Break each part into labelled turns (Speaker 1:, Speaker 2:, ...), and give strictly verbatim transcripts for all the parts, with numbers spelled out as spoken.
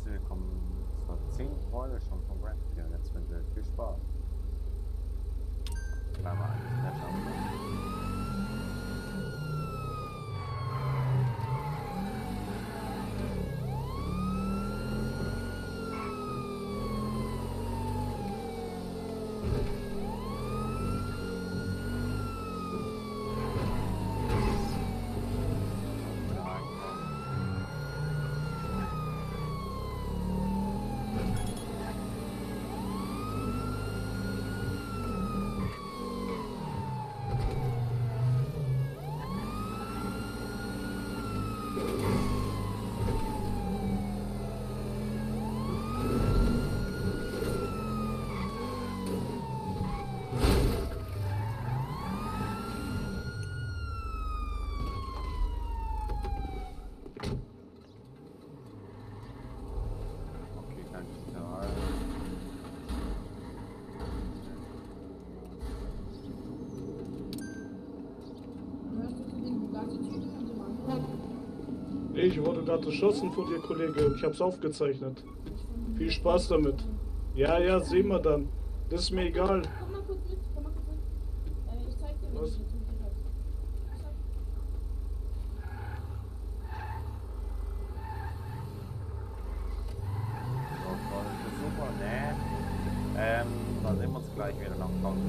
Speaker 1: wir kommen zur zehnten Folge schon vom Grand Prix und jetzt wünsche ich euch viel Spaß. Bleiben wir eigentlich nett haben.
Speaker 2: Ich wurde gerade erschossen von dir, Kollege. Ich hab's aufgezeichnet. Viel Spaß damit. Ja, ja, sehen wir dann. Das ist mir egal.
Speaker 3: Komm mal kurz mit, komm mal kurz mit. Äh, ich zeig dir, was
Speaker 2: Was?
Speaker 3: ich jetzt mit dir hab.
Speaker 1: So, Freunde, das ist super, ne? Ähm, dann sehen wir uns gleich wieder nach Pause.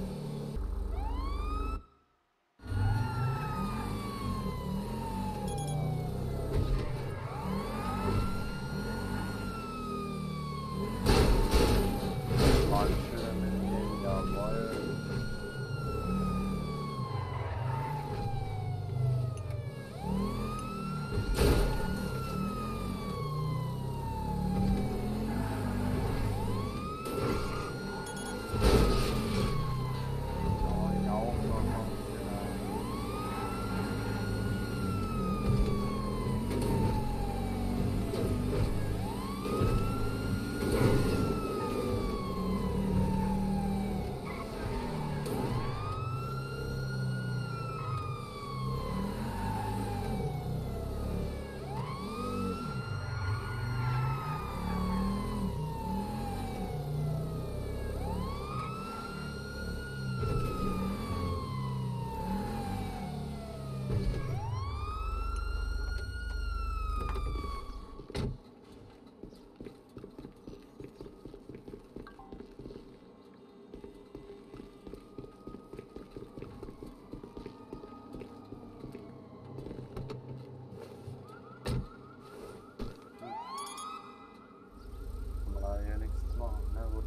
Speaker 1: Ja, nichts machen, na gut.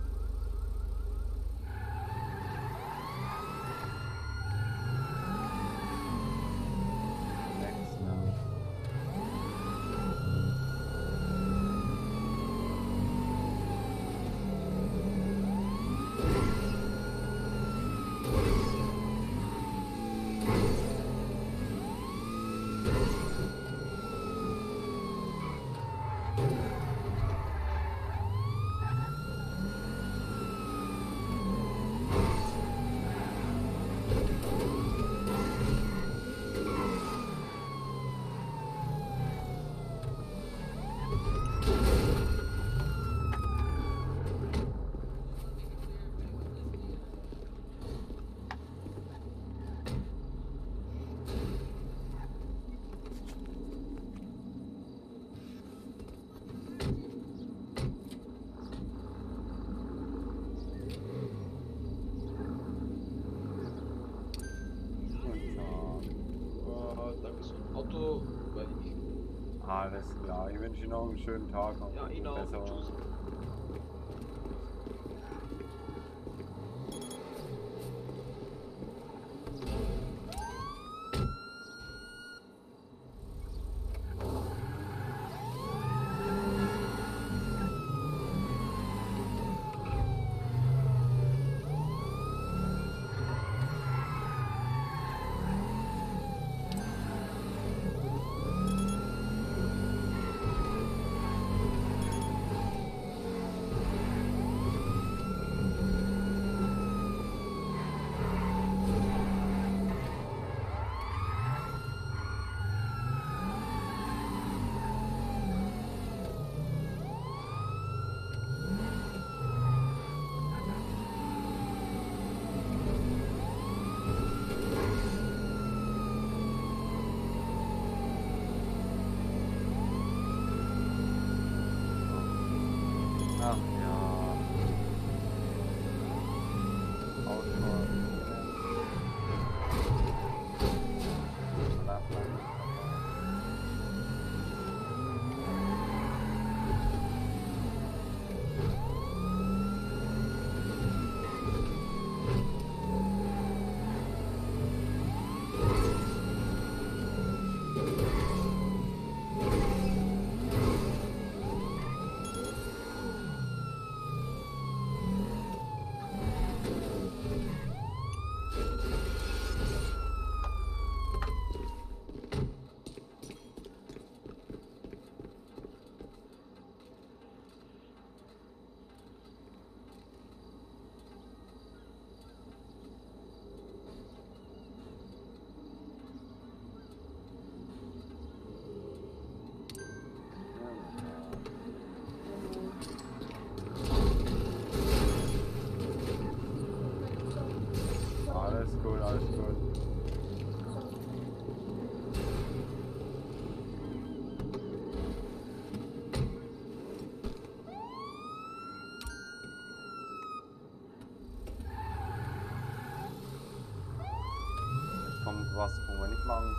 Speaker 1: Next, ne?
Speaker 4: Auto, weil ich.
Speaker 1: Alles klar, ich wünsche Ihnen noch einen schönen Tag. Und
Speaker 4: Ja, Ihnen auch.
Speaker 1: Besserung.
Speaker 4: Tschüss.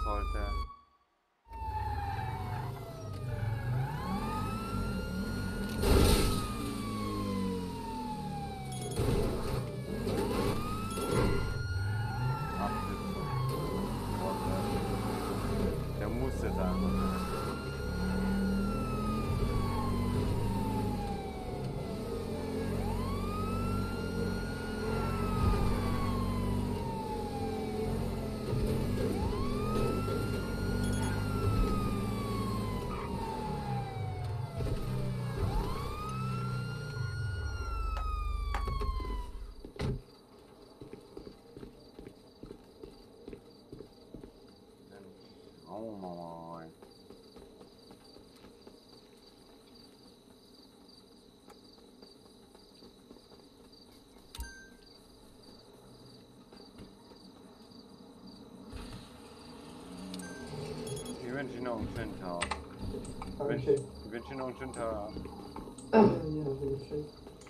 Speaker 1: sollte. Der muss jetzt einfach. Oh mein. Ich wünsche Ihnen noch einen schönen Tag. Ich wünsche,
Speaker 5: Okay.
Speaker 1: ich wünsche Ihnen noch einen schönen Tag.
Speaker 5: Ja, bitteschön.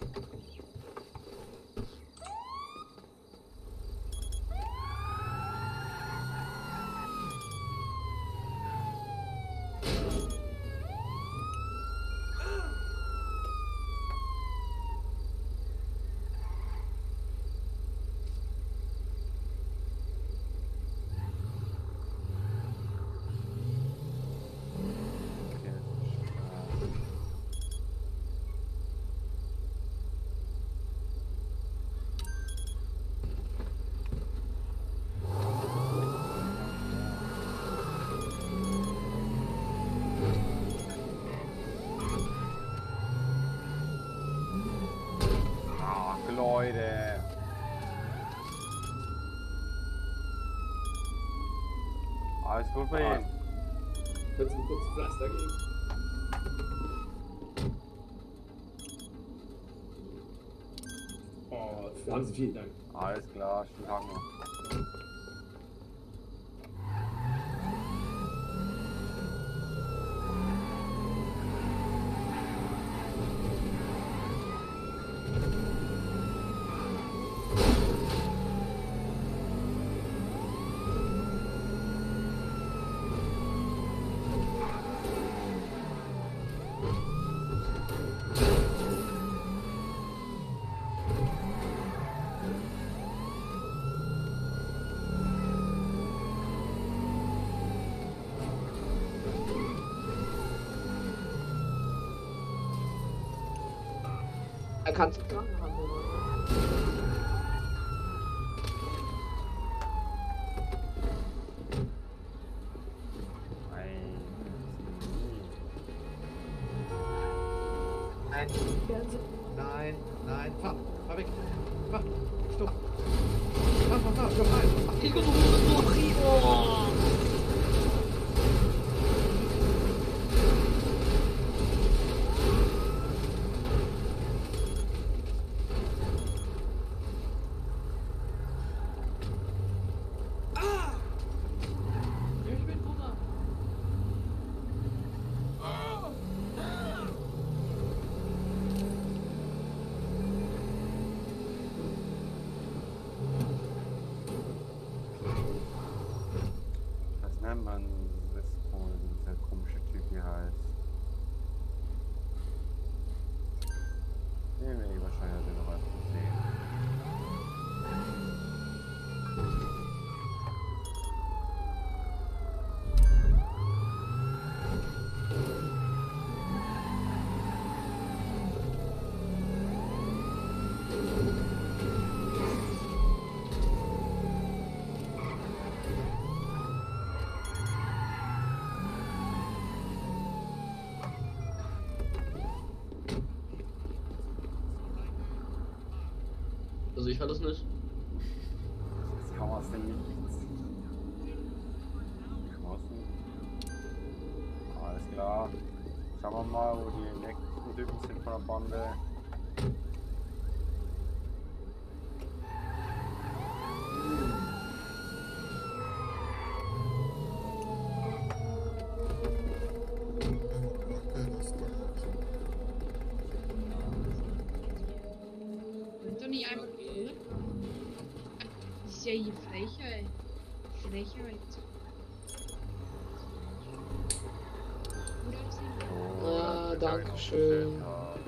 Speaker 1: Okay, das ist, äh, Ach, Leute. Alles gut bei Ihnen?
Speaker 5: Kannst du mir kurz Pflaster geben? Oh, haben Sie vielen Dank.
Speaker 1: Alles klar, schönen Tag noch.
Speaker 5: Er kann es dran haben, oder?
Speaker 1: Nein.
Speaker 5: Nein. Nein, nein, fahr, fahr weg. Fahr, stopp. Fahr, fahr, fahr, komm rein. Ach, Igor, du musst durch, Igor. Ich bin Bruder.
Speaker 1: Was nennt man das wohl, dieser komische Typ hier heißt? Den werde ich wahrscheinlich noch öfters sehen.
Speaker 5: Also ich war das nicht.
Speaker 1: Das kann man aus dem Nichts. Draußen. Alles klar. Schauen wir mal, wo die nächsten Typen sind von der Bande.
Speaker 6: Doch nicht einfach gut. Das ist ja hier Frechheit. Frechheit. Dankeschön.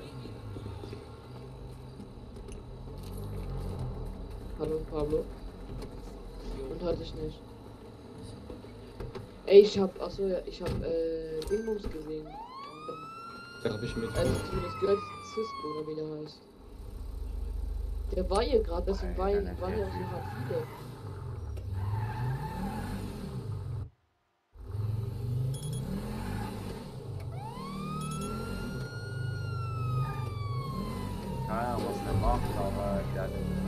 Speaker 6: Hallo Pablo. Und hatte ich nicht. Ey, ich hab, achso, ja, ich hab, äh, Dingbums gesehen.
Speaker 5: Darf ich mit?
Speaker 6: Also zumindest gehört Cisco, oder wie der heißt. Der war hier gerade, deswegen war, waren hier auch so hart viele.
Speaker 1: Keine Ahnung, was der macht, aber der hat den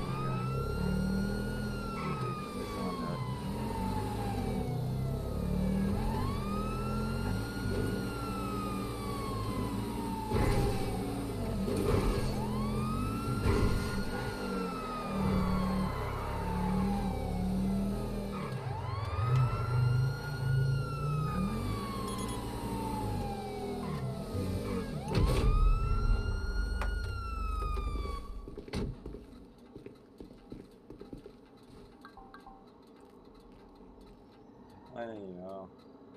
Speaker 1: ja.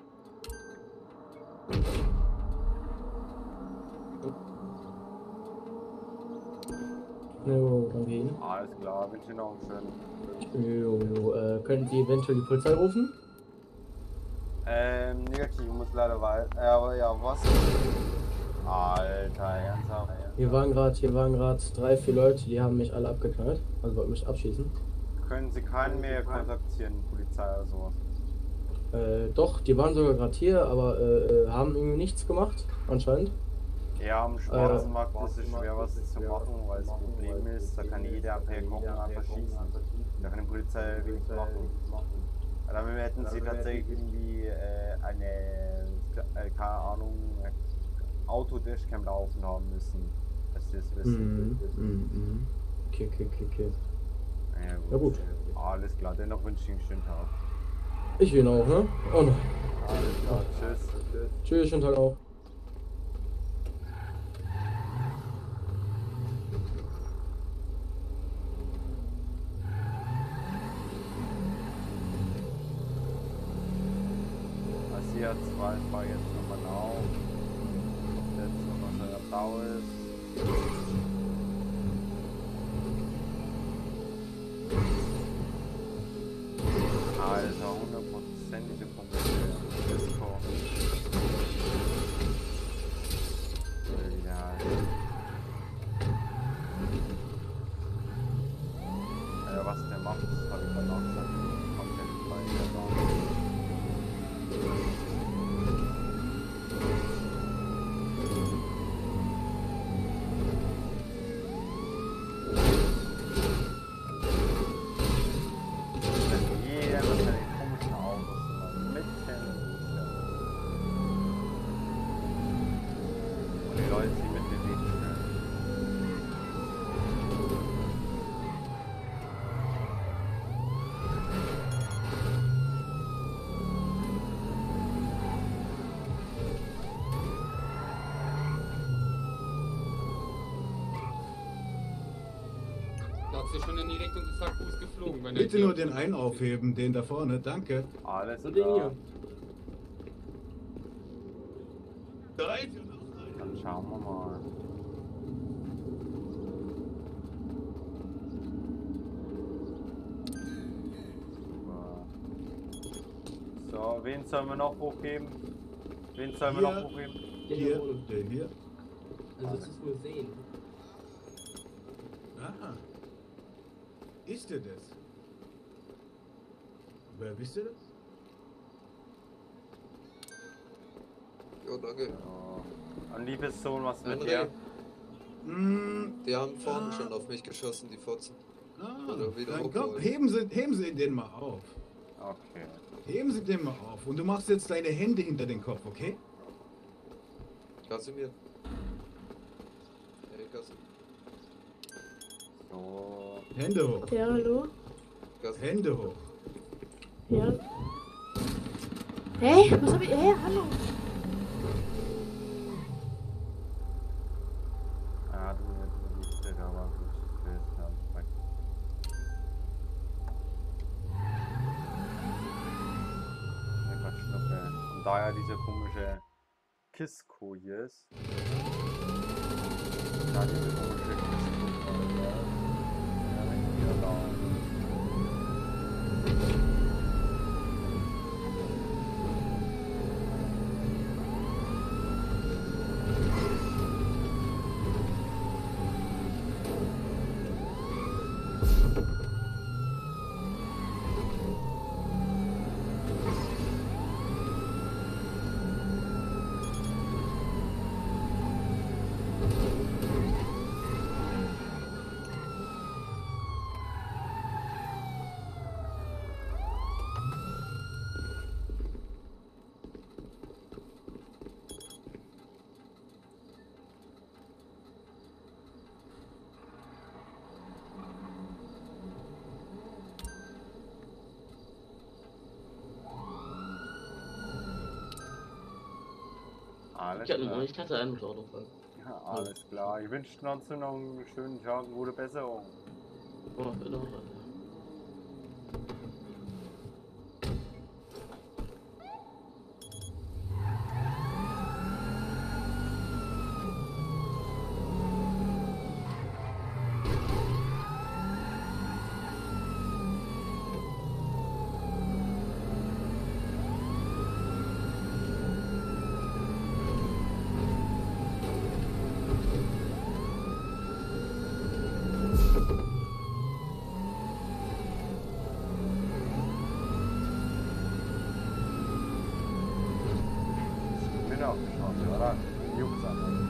Speaker 7: Jo, danke Ihnen.
Speaker 1: Alles klar, wünsche Ihnen noch einen schönen.
Speaker 7: Jo, jo, äh, können Sie eventuell die Polizei rufen?
Speaker 1: Ähm, negativ, ich muss leider weiter. Äh, aber ja, was? Alter, ernsthaft.
Speaker 7: Hier waren gerade, hier waren gerade drei, vier Leute, die haben mich alle abgeknallt. Also wollten mich abschießen.
Speaker 1: Können Sie keinen mehr kontaktieren, Polizei oder sowas?
Speaker 7: Äh, doch, die waren sogar gerade hier, aber äh, äh, haben irgendwie nichts gemacht, anscheinend.
Speaker 1: Ja, am Schwarzmarkt ist es schwer, was zu machen, weil das Problem ist, da kann jeder per Gucken einfach schießen. Da kann die Polizei wenig machen. Dann hätten sie tatsächlich irgendwie äh, eine, äh, keine Ahnung, Autodashcam laufen haben müssen, dass sie das wissen.
Speaker 7: Mhm, mhm, mhm. Okay, okay, okay, okay.
Speaker 1: Ja gut.
Speaker 7: Ja, gut.
Speaker 1: Alles klar, dennoch wünsche ich Ihnen einen schönen Tag.
Speaker 7: Ich will auch, ne? Oh nein.
Speaker 1: Alles klar, tschüss.
Speaker 7: Tschüss, schönen Tag auch.
Speaker 1: Also hier zwei, fahr jetzt nochmal auf. Jetzt nochmal der Bau ist. Alter, hundertprozentige Punkte. Disco. Ja. Alter, was der macht, das habe ich dann auch gesagt. Komplett frei.
Speaker 8: Da hat sie schon in die Richtung des Akkus geflogen. Wenn
Speaker 5: Bitte nur den einen aufheben, den da vorne, danke.
Speaker 1: Alles
Speaker 7: Und den
Speaker 1: klar.
Speaker 7: hier.
Speaker 1: Dann schauen wir mal. So, wen sollen wir noch hochgeben? Wen sollen wir
Speaker 5: Hier.
Speaker 1: noch hochgeben?
Speaker 5: Hier, der hier.
Speaker 7: Also es ist nur sehen.
Speaker 5: Aha. Ist er das? Wer wisst ihr das?
Speaker 9: Jo, danke.
Speaker 1: So. Und liebes Sohn, was mit
Speaker 9: André,
Speaker 1: dir?
Speaker 5: Hm,
Speaker 9: die haben vorne schon auf mich geschossen, die Fotzen.
Speaker 5: ah,
Speaker 9: Oder wieder
Speaker 5: dann komm,
Speaker 9: hochgeholt.
Speaker 5: heben Sie, heben Sie den mal auf.
Speaker 1: Okay.
Speaker 5: Heben Sie den mal auf. Und du machst jetzt deine Hände hinter den Kopf, okay?
Speaker 9: Kasimir. Hey, Kasim.
Speaker 1: So.
Speaker 5: Hände hoch.
Speaker 3: Ja, hallo?
Speaker 9: Kasim.
Speaker 5: Hände hoch.
Speaker 3: Ja. Hä? Was hab ich? Hä? Hallo?
Speaker 1: Ah, du, du bist der, aber gut, das ist ja perfekt. Ja, Gott, Schnuppe. Und daher diese komische Kisko hier ist. Ja, diese komische Kisko. Ja, wenn ich wieder da. Alles
Speaker 10: Ich hatte,
Speaker 1: klar.
Speaker 10: ich hatte einen Autofall.
Speaker 1: Ja, alles klar. Ich wünsche trotzdem noch einen schönen Tag, gute Besserung.
Speaker 10: Oh, bitte.
Speaker 1: Bin auf die Chance, oder? Jungs an.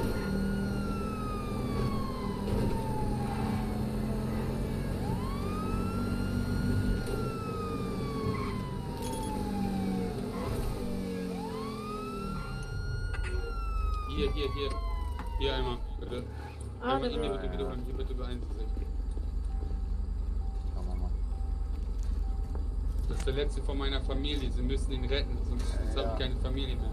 Speaker 8: Hier, hier, hier. Hier einmal, bitte.
Speaker 3: Ah,
Speaker 8: Einmal
Speaker 3: der
Speaker 8: in die
Speaker 3: will-
Speaker 8: bitte, bitte, hier bitte beeinflussen.
Speaker 1: Schauen wir mal.
Speaker 8: Das ist der letzte von meiner Familie. Sie müssen ihn retten, sonst
Speaker 1: Ja,
Speaker 8: habe
Speaker 1: ja.
Speaker 8: ich keine Familie mehr.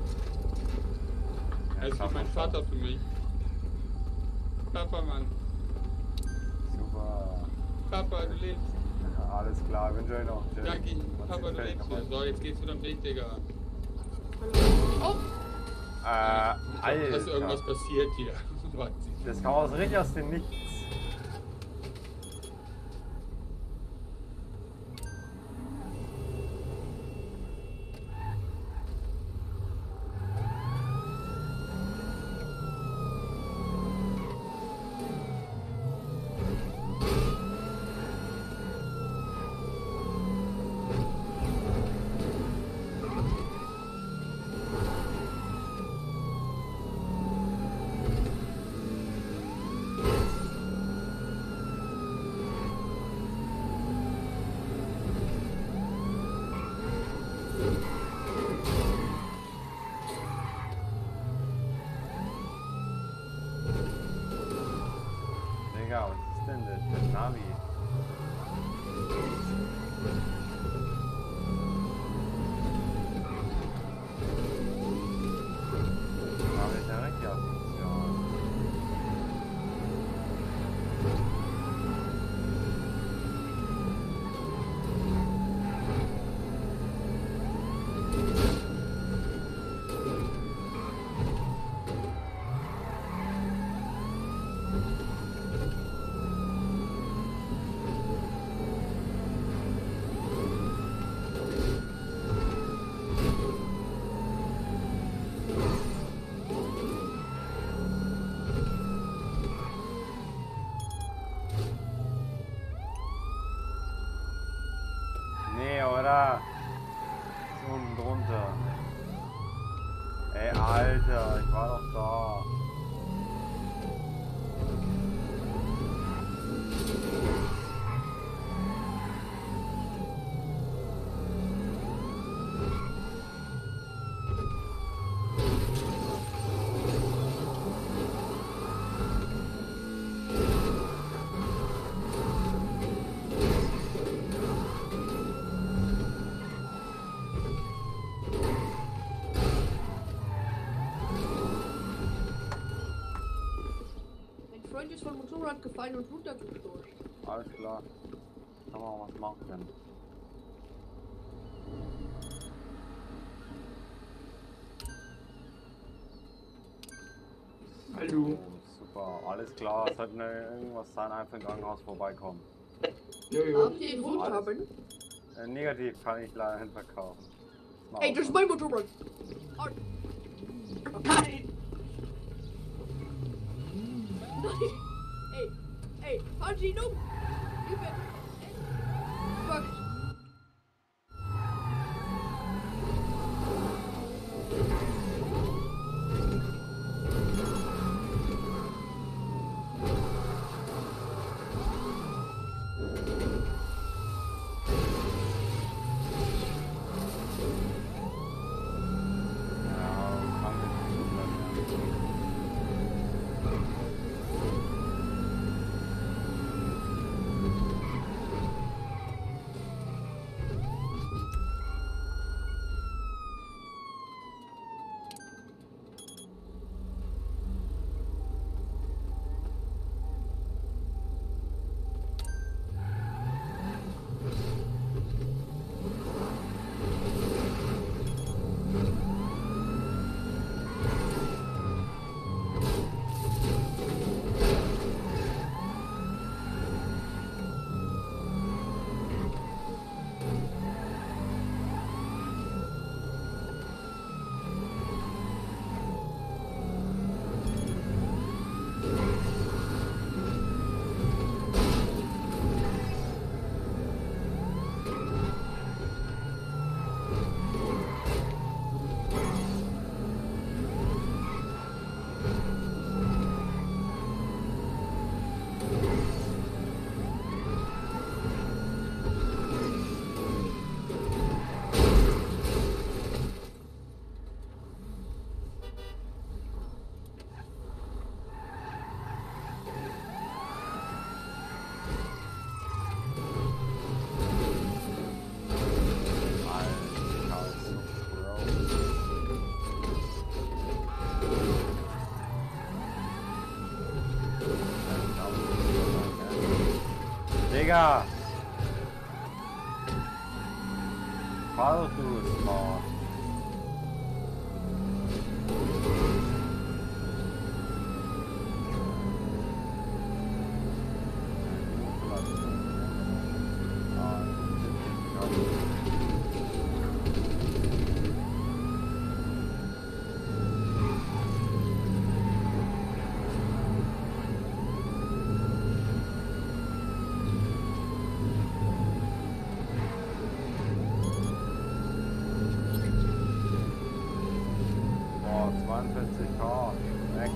Speaker 1: Ja,
Speaker 8: Er ist wie
Speaker 1: schaffen
Speaker 8: mein
Speaker 1: wir
Speaker 8: Vater für mich. Papa, Mann.
Speaker 1: schon. Super.
Speaker 8: Papa, du lebst.
Speaker 1: Ja, alles klar, wünsche euch noch. Tschüss.
Speaker 8: Danke,
Speaker 1: Man
Speaker 8: Papa,
Speaker 1: sieht
Speaker 8: du
Speaker 1: vielleicht
Speaker 8: lebst
Speaker 1: noch
Speaker 8: wieder. So, jetzt geht's wieder am Weg, Digga.
Speaker 1: was. Äh,
Speaker 8: Da ist irgendwas
Speaker 1: Alter.
Speaker 8: passiert hier. Warte.
Speaker 1: Das kam aus richtig aus dem Nichts. Digga, was ist denn das? Das Navi. Navi ist ja richtig aus. Ja. Nee, oder? Ist unten drunter. Ey, Alter, ich war doch da.
Speaker 6: Mein Freund ist vom Motorrad gefallen und runtergestoßen.
Speaker 1: Alles klar. Kann man auch was machen können.
Speaker 7: du.
Speaker 1: Super, alles klar. Sollte noch irgendwas sein, einfach im Krankenhaus vorbeikommen.
Speaker 7: Jojo.
Speaker 6: Habt ihr den Guthaben?
Speaker 1: Äh, negativ kann ich leider nicht verkaufen.
Speaker 6: Ey, das ist mein Motorrad! Oh. Nein! Nein! Ey, ey, fahren Sie ihn um! Hilfe! Fuck!
Speaker 1: Digga! Fahr doch du es mal. zweiundvierzig K. Weg.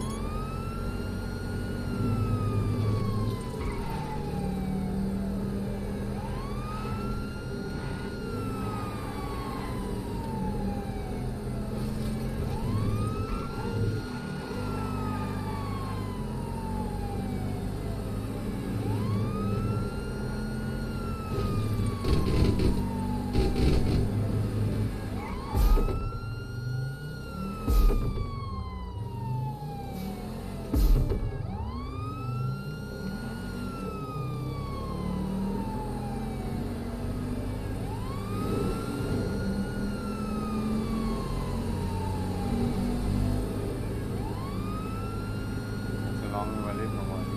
Speaker 1: Überlebt noch mal.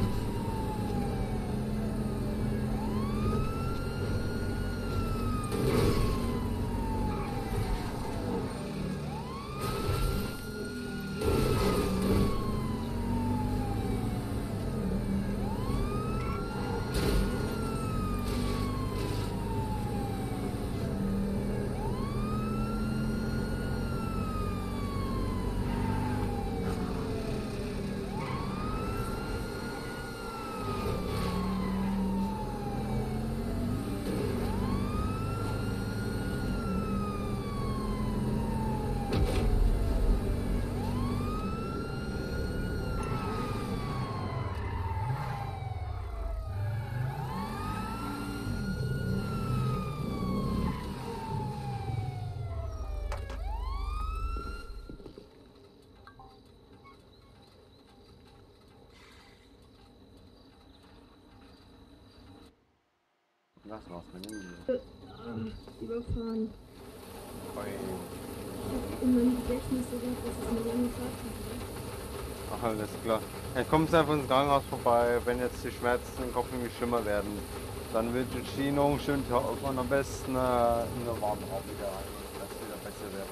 Speaker 1: Was war's mit dem hier?
Speaker 3: Ähm, überfahren.
Speaker 1: Oi.
Speaker 3: Ich hab in meinem Gedächtnis gedacht, dass es eine lange Fahrt war.
Speaker 1: Alles klar. Dann kommen Sie einfach ins Krankenhaus vorbei, wenn jetzt die Schmerzen im Kopf irgendwie schlimmer werden. Dann wird die Schiene einen schönen Tag und am besten äh, in einen warmen Raum wieder rein, dass es wieder besser wird.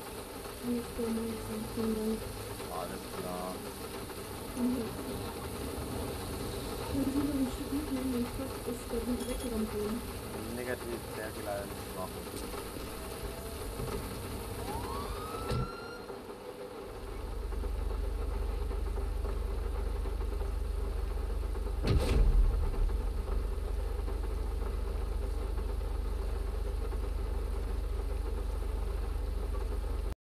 Speaker 1: Alles klar. Negativ, sehr viel leider nicht machen.